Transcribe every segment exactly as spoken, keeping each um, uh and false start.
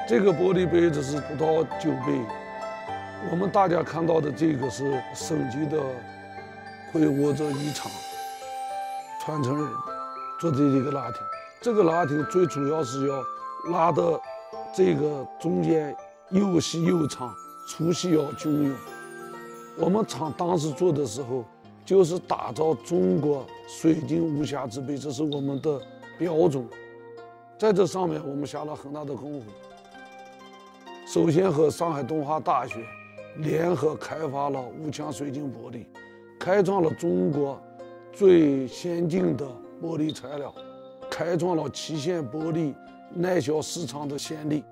这个玻璃杯子是葡萄酒杯，我们大家看到的这个是省级的会握着一厂传承人做的这个拉亭。这个拉亭最主要是要拉的这个中间又细又长，粗细要均匀。我们厂当时做的时候，就是打造中国水晶无瑕之杯，这是我们的标准。在这上面，我们下了很大的功夫。首先和上海东华大学联合开发了五强水晶玻璃，开创了中国最先进的玻璃材料，开创了期限玻璃耐销市场的先例。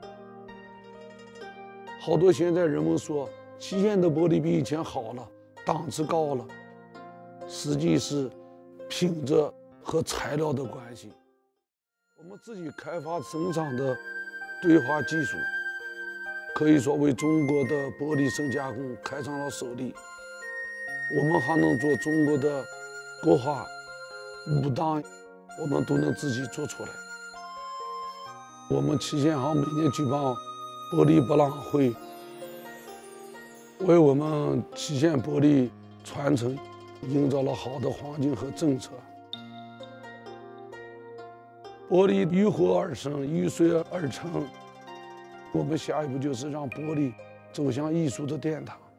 好多现在人们说期限的玻璃比以前好了，档次高了，实际是品质和材料的关系。我们自己开发生产的对话技术，可以说为中国的玻璃深加工开创了首例。我们还能做中国的国画、武当，我们都能自己做出来。我们期限行每年举办玻璃博览会，为我们期限玻璃传承营造了好的环境和政策。玻璃浴火而生，遇水而成。我们下一步就是让玻璃走向艺术的殿堂。